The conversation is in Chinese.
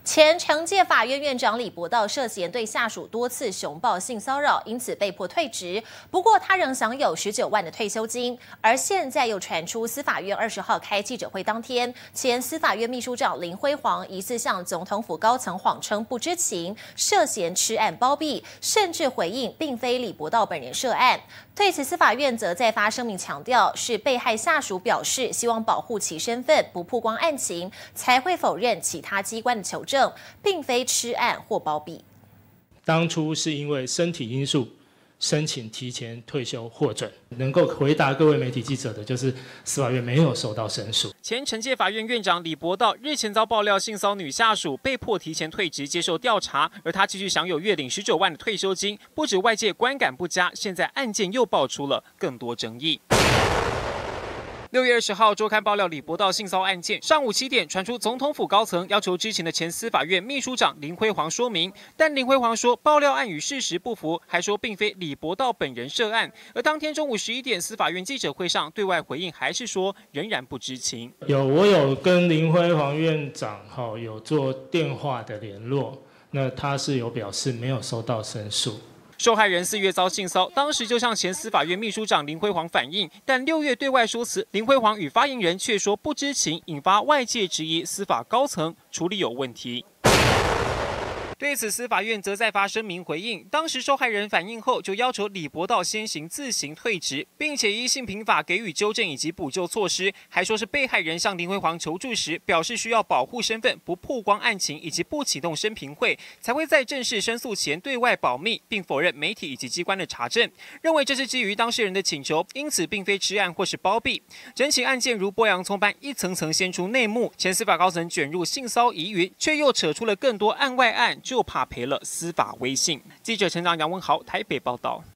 前惩戒法院院长李国道涉嫌对下属多次熊抱性骚扰，因此被迫退职。不过他仍享有19万的退休金。而现在又传出司法院20号开记者会当天，前司法院秘书长林辉煌疑似向总统府高层谎称不知情，涉嫌吃案包庇，甚至回应并非李国道本人涉案。对此，司法院则再发声明强调，是被害下属表示希望保护其身份，不曝光案情，才会否认其他机关的求证，并非吃案或包庇。 当初是因为身体因素申请提前退休获准。能够回答各位媒体记者的就是司法院没有收到申诉。 前惩戒法院院长李国道日前遭爆料性骚女下属，被迫提前退职接受调查，而他继续享有月领19万的退休金，不止外界观感不佳，现在案件又爆出了更多争议。6月20号，周刊爆料李国道性骚案件，上午7点传出总统府高层要求知情的前司法院秘书长林辉煌说明，但林辉煌说爆料案与事实不符，还说并非李国道本人涉案。而当天中午11点，司法院记者会上对外回应还是说仍然不知情。 我有跟林辉煌院长有做电话的联络，那他是有表示没有收到申诉。 受害人4月遭性骚，当时就向前司法院秘书长林辉煌反映，但6月对外说辞，林辉煌与发言人却说不知情，引发外界质疑司法高层处理有问题。对此，司法院则再发声明回应，当时受害人反映后，就要求李国道先行自行退职，并且依性平法给予纠正以及补救措施，还说是被害人向林辉煌求助时，表示需要保护身份，不曝光案情以及不启动声评会，才会在正式申诉前对外保密，并否认媒体以及机关的查证，认为这是基于当事人的请求，因此并非吃案或是包庇。整起案件如剥洋葱般一层层掀出内幕，前司法高层卷入性骚疑云，却又扯出了更多案外案。就怕赔了司法威信。记者陈长杨文豪台北报道。